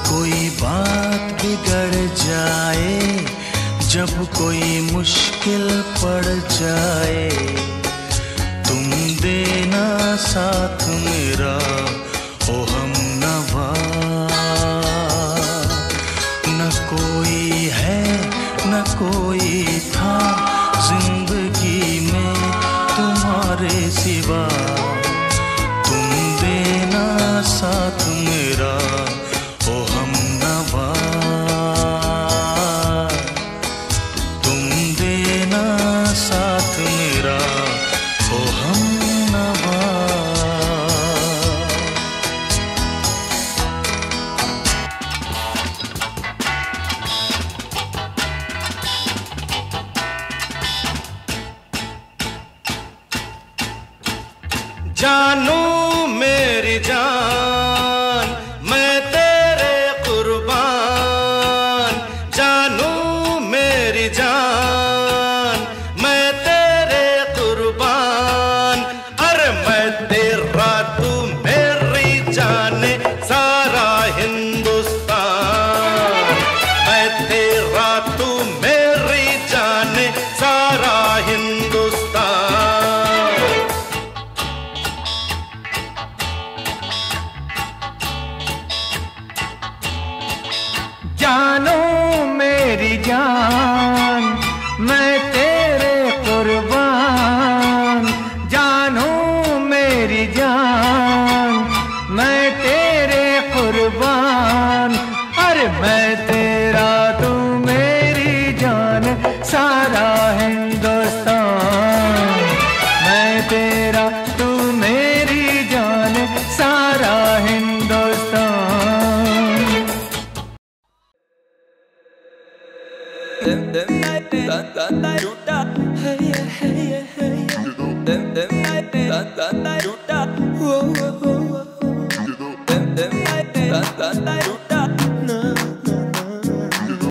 कोई बात बिगड़ जाए, जब कोई मुश्किल पड़ जाए, तुम देना साथ मेरा ओ हमनवा। न कोई है न कोई था जिंदगी में तुम्हारे सिवा, तुम देना साथ मेरा ओ हमनवा। तुम देना साथ मेरा ओ हमनवा। जानू मेरी जान मैं तेरे कुर्बान, जानू मेरी जान मैं तेरे कुर्बान। अरे मैं तेरा तू मेरी जाने सारा हिंदुस्तान, मैं तेरा तू मेरी जाने सारा हिंदुस्तान। जानो मेरी जान मैं तेरे कुर्बान, जानो मेरी जान मैं तेरे कुर्बान। अरे मैं तेरा तू मेरी जान सारा हिंदुस्तान, मैं तेरा तू मेरी जान सारा Hindustan. Hey, hey, hey, hey, hey.